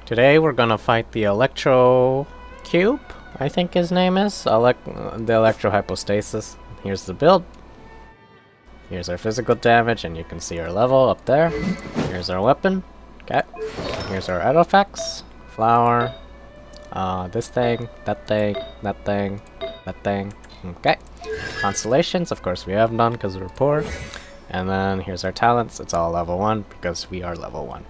Today we're gonna fight the Electro Cube, I think his name is. The Electro Hypostasis. Here's the build. Here's our physical damage, and you can see our level up there. Here's our weapon. Okay. Here's our artifacts. Flower. This thing, that thing, that thing, that thing. Okay. Constellations, of course we have none because we're poor. And then here's our talents. It's all level 1 because we are level 1.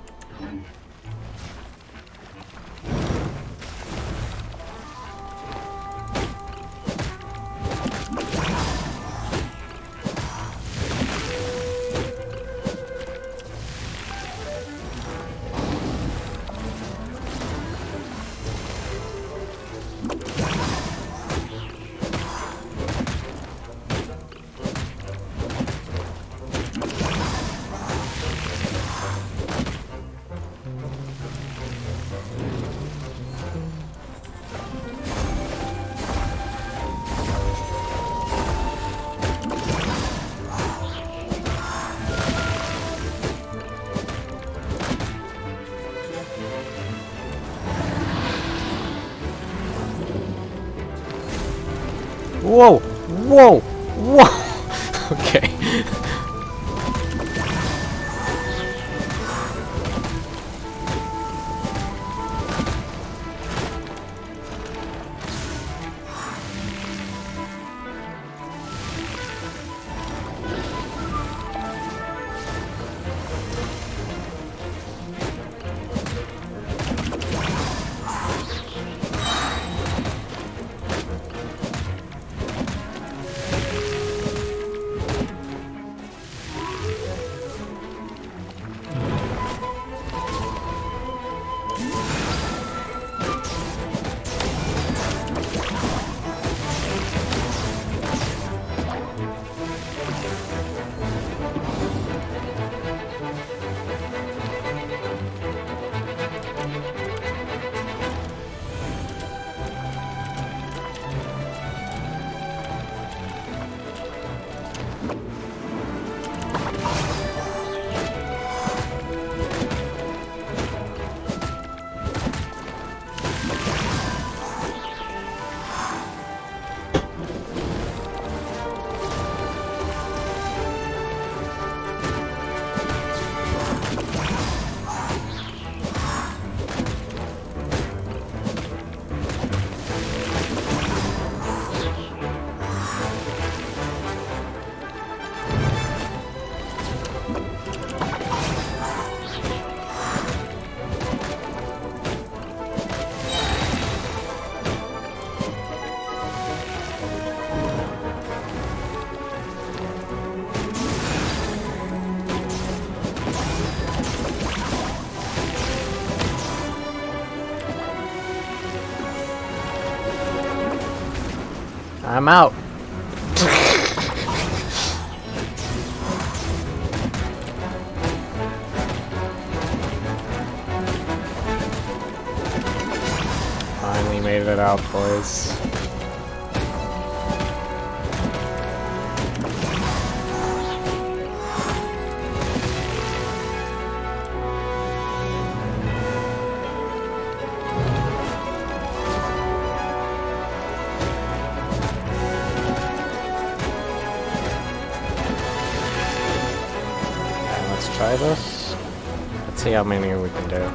Whoa! Whoa! Whoa! Okay. I'm out. Finally made it out, boys. Try this. Let's see how many we can do.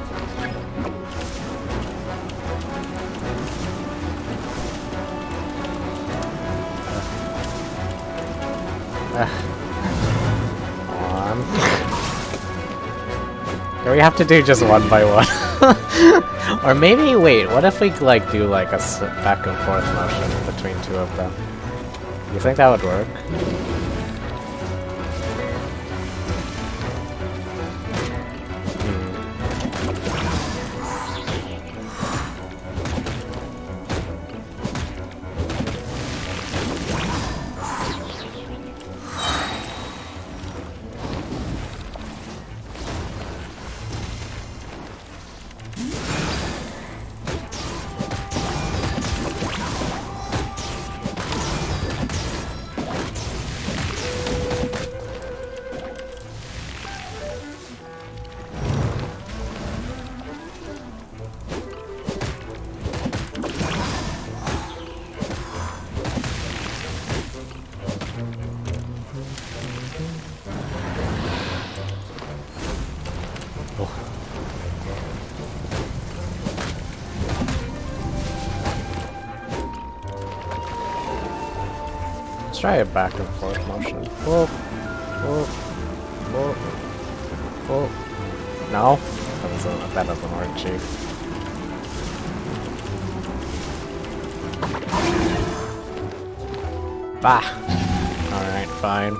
Do we have to do just one by one? Or maybe, wait, what if we like do like a back and forth motion between two of them? You think that would work? try a back and forth motion. Whoop, whoop, whoop, whoop. No? That doesn't work, Chief. Bah! Alright, fine.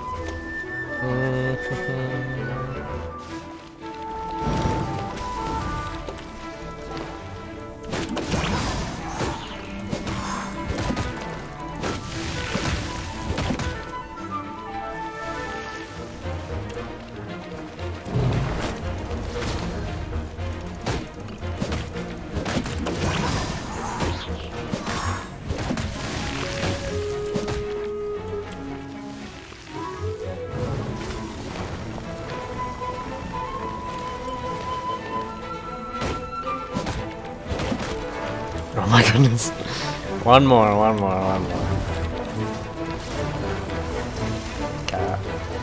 Oh my goodness. One more. Cat.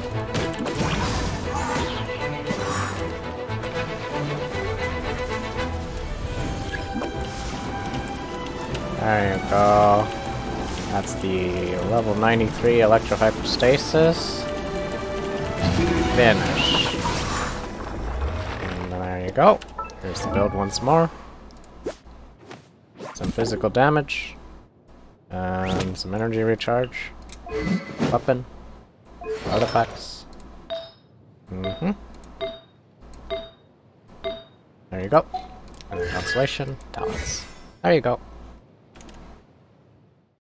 There you go. That's the level 93 Electro Hypostasis. Finish. And there you go. Here's the build once more. Some physical damage, and some energy recharge, weapon, artifacts. There you go. And constellation, talents. There you go.